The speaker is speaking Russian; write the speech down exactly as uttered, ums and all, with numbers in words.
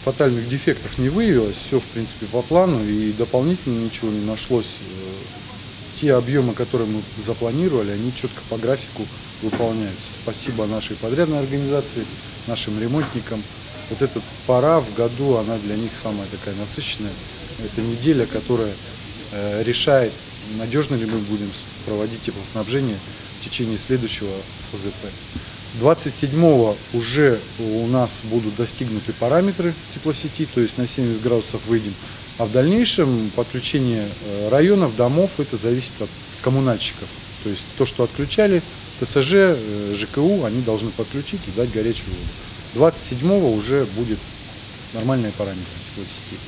фатальных дефектов не выявилось, все в принципе по плану и дополнительно ничего не нашлось. Те объемы, которые мы запланировали, они четко по графику выполняются. Спасибо нашей подрядной организации, нашим ремонтникам. Вот эта пора в году, она для них самая такая насыщенная. Это неделя, которая э, решает, надежно ли мы будем проводить теплоснабжение в течение следующего О Зэ Пэ. двадцать седьмого уже у нас будут достигнуты параметры теплосети, то есть на семьдесят градусов выйдем. А в дальнейшем подключение районов, домов, это зависит от коммунальщиков. То есть то, что отключали, Тэ Эс Жэ, Жэ Ка У, они должны подключить и дать горячую воду. двадцать седьмого уже будет нормальные параметры теплосети.